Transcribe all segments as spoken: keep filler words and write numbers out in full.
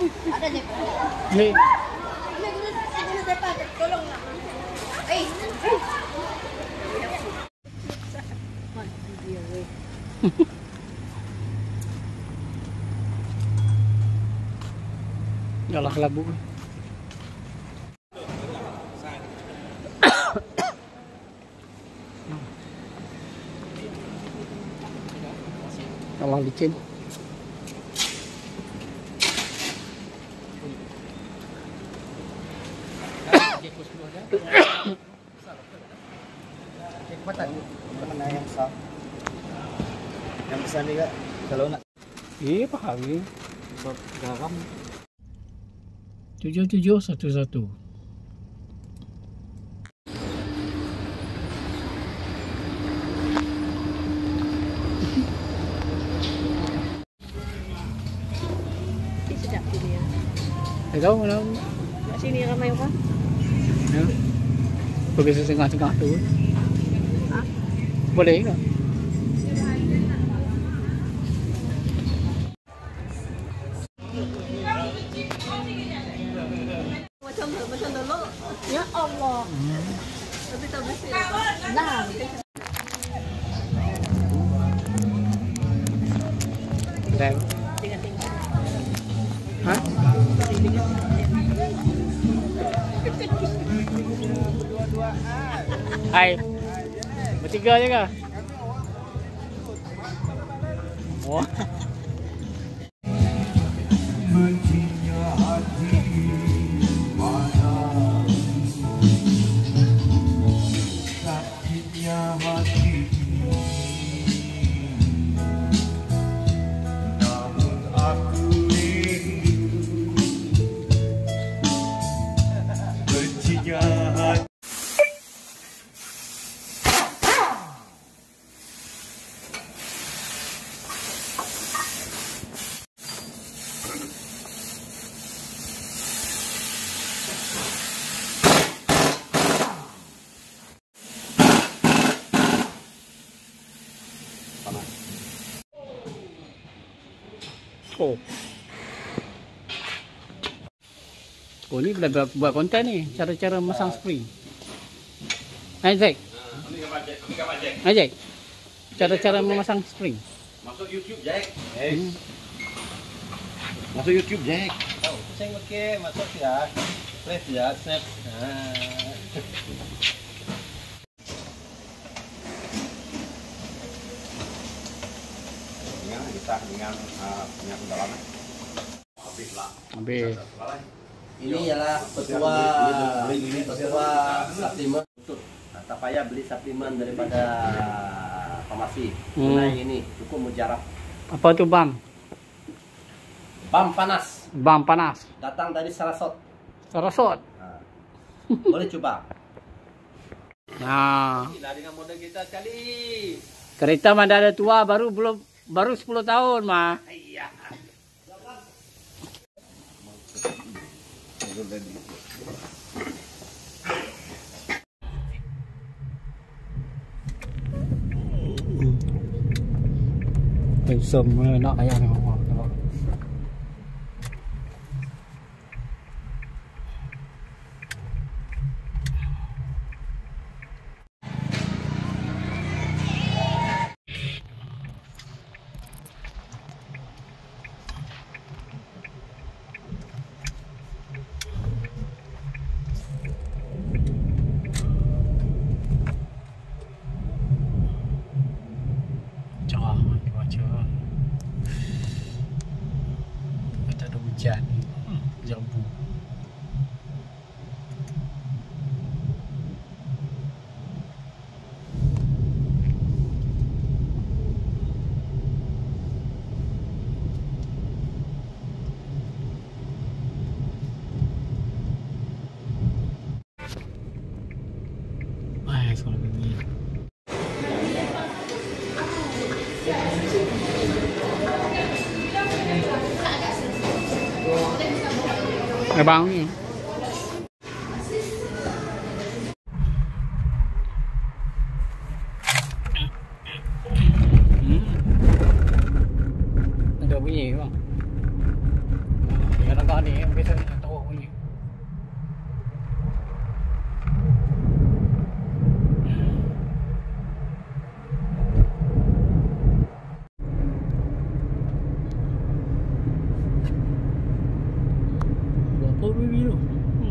Ada je. Ni. Ni guna guna depan tolong nak. Eh. Dia weh. Yalah labu. Allah licin. Mana yang besar? Yang besar ni kak, kalau nak. Eh, paham ni. Garam. Tujuh tujuh satu satu. Sedap tu dia. Saya tahu mana. Kat sini ramai orang. Ya. Pergi setengah-tengah tu. Ha? Boleh ke? Macam tu, macam dulu. Ya Allah. Hmm. Tapi tak bersih. Nah. Dan. Tengok-tengok. Ha? Hai. Bertiga je ke? Oh. Bencinya hati mana, sakitnya hati, namun aku rindu. Bencinya hati. Oh. Oh ni boleh buat, buat konten ni, cara-cara masang spring. Hai Zack. Hai Zack. Cara-cara memasang spring. Masuk YouTube Jack. Eh. Hmm. Masuk YouTube Jack. Tahu, pusing okey, masuk ya. Press ya, snap. Ha. Kita dengan minyak dalam. Habislah. Habis. Ini ialah petua petua suplemen. Tak payah beli suplemen daripada farmasi. Tunai hmm. Ini cukup mujarab. Apa tu bam? Bam panas. Bam panas. Datang dari Sarasot. Sarasot. Ha. Boleh coba. Nah. Inilah dengan model kita sekali. Kereta mana ada tua baru belum baru sepuluh tahun mah. Iya. Pensum nak ayam ni. Hujan hmm, jambu. Ay, sekolah begini. Abang ni. Hmm. Ada bunyi bang. Kadang-kadang Ah ni biasa teruk bunyi. Berapa baby tu?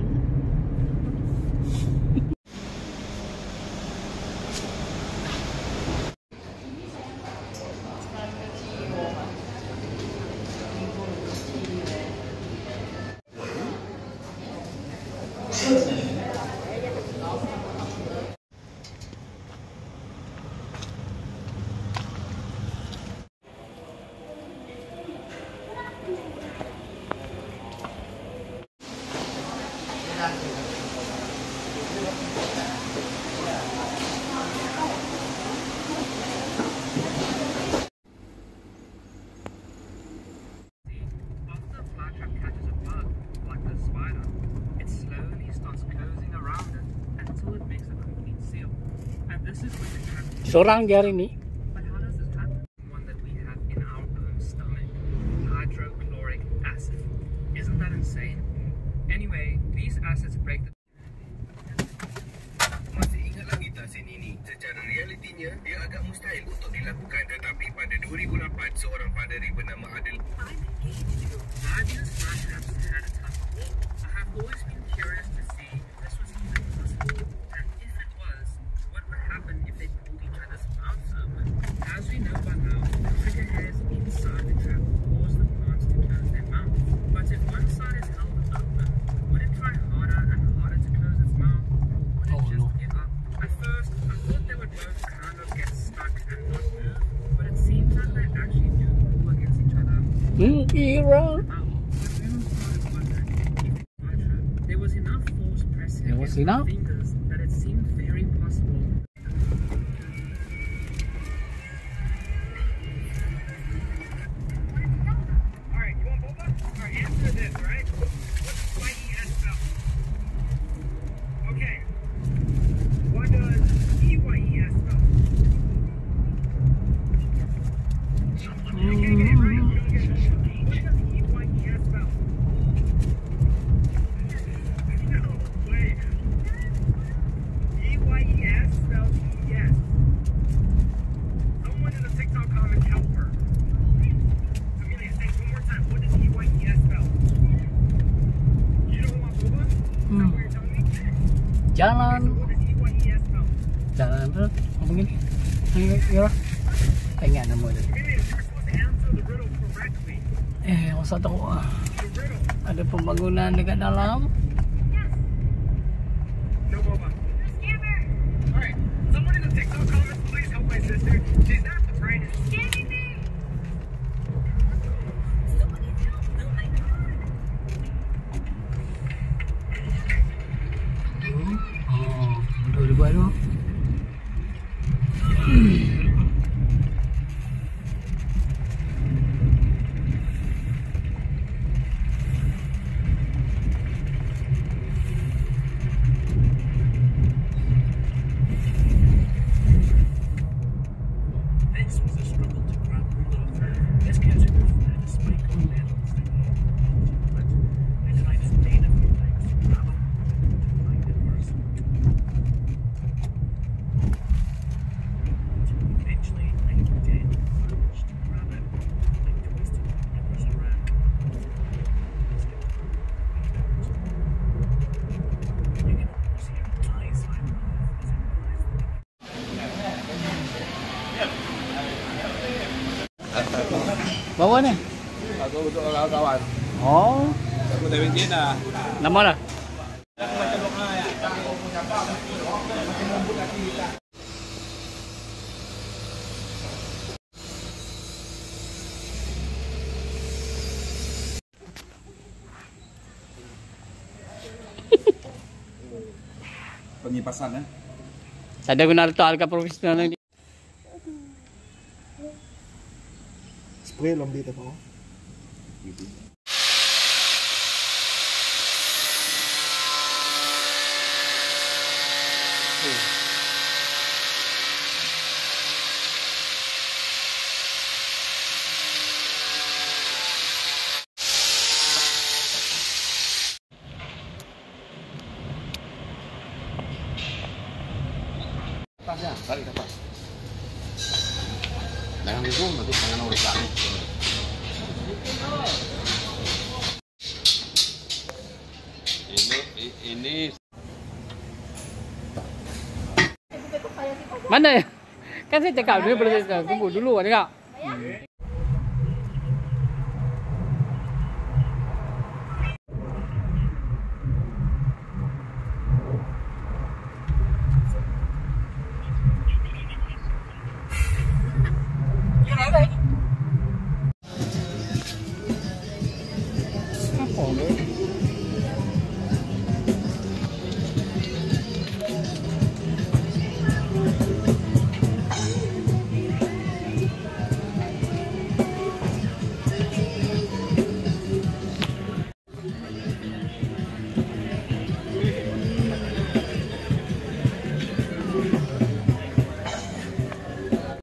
After a flytrap catches a bug, like a spider, it slowly starts closing around it until it makes a complete seal. And this is when the trap. Seorang dia hari ni. But how does this happen? One that we have in our own stomach, hydrochloric acid. Isn't that insane? Anyway, these acids break the. Masih ingat lagi tak scene ini? Secara realitinya, dia agak mustahil untuk dilakukan, tetapi pada dua ribu lapan, seorang paderi bernama Adil. Adil's flytraps had a tough war. I have always been curious to see if this was even possible, and if it was, what would happen if they pulled each other's mouths open. As we know by now, the trigger hairs inside the trap cause the plants to close their mouths. But if one side is held open, would it try harder and harder to close its mouth, or would it Oh, just no. give up? At first, I thought they would both kind of get stuck and not move, but it seems that they actually do pull against each other. Hmm, kira. There was enough force pressing There was against my enough? fingers that it seemed very possible. Alright, you want boba? Alright, answer this, alright? What's Y E S spell? Okay. What does E Y E S spell? You can't get it right. You don't get it. What does E Y E S spell? No way. E Y E S spells yes. Someone in the TikTok comments help her. Amelia, say it one more time. What does E Y E S spell? You don't want boba? Is that what you're telling me? Jalan. So what does E Y E S spell? Jalan tu. Apa ni? Ni kira. Tak ingat nama dia. Amelia, you're supposed to answer the riddle correctly. Eh, masa tahu ah. The riddle. Ada pembangunan dekat dalam. No boba. Alright, someone in the TikTok comments, please help my sister. She's not the brightest. Oh, betul dia buat tu. This was a struggle to grab hold of. This cancer had a spike on the head of the thing. But I tried to stay a few times to grab it. I find it worse. Eventually, I did manage to grab it. I twisted my fingers around. You can almost hear the eyes I love as I rise. Bawa ni. Aku untuk kawan-kawan. Oh, Aku dari China. nama lah. Aku macam lokal ya. Pengipasan ya. Saya ada guna letak harga profesional ni. Spray lang dito po. Zoom nanti tangan orang kami. Ini ini Mana ya? Kan saya cakap dia boleh tunggu dulu ada tak? Hmm.